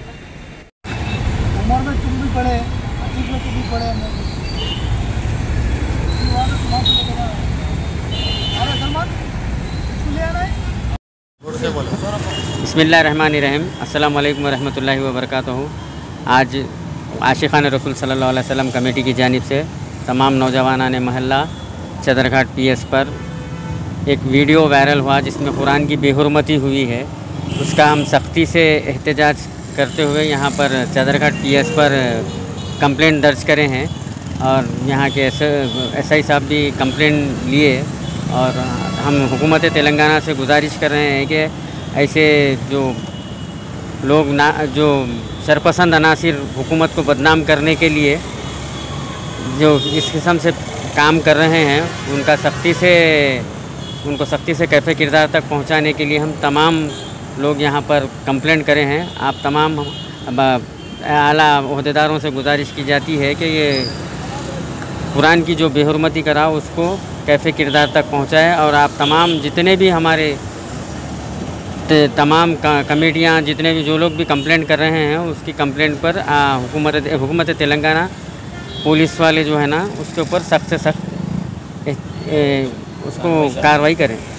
उम्र में तुम भी पढ़े, अतीत में तुम भी पढ़े, बिस्मिल्लाहिर्रहमानिर्रहीम। अस्सलाम वालेकुम रहमतुल्लाहि व बरकातहू। आज आशिक़ान रसूल सल्लल्लाहु अलैहि वसल्लम कमेटी की जानिब से तमाम नौजवानान महल्ला चदरघाट पीएस पर एक वीडियो वायरल हुआ जिसमें कुरान की बेहुरमती हुई है। उसका हम सख्ती से एहतजाज करते हुए यहाँ पर चदरघाट पीएस पर कंप्लेंट दर्ज करे हैं और यहाँ के एसआई साहब भी कंप्लेंट लिए और हम हुकूमत तेलंगाना से गुजारिश कर रहे हैं कि ऐसे जो लोग जो शरपसंद अनासिर हुकूमत को बदनाम करने के लिए जो इस किस्म से काम कर रहे हैं उनको सख्ती से कैफ़े किरदार तक पहुंचाने के लिए हम तमाम लोग यहाँ पर कंप्लेंट करे हैं। आप तमाम आला ओहदेदारों से गुजारिश की जाती है कि ये कुरान की जो बेहुरमती करा उसको कैफ़े किरदार तक पहुँचाए और आप तमाम जितने भी हमारे तमाम कमेटियाँ जितने भी जो लोग भी कंप्लेंट कर रहे हैं उसकी कंप्लेंट पर हुकूमत तेलंगाना पुलिस वाले जो है ना उसके ऊपर सख्त से सख्त उसको कार्रवाई करें।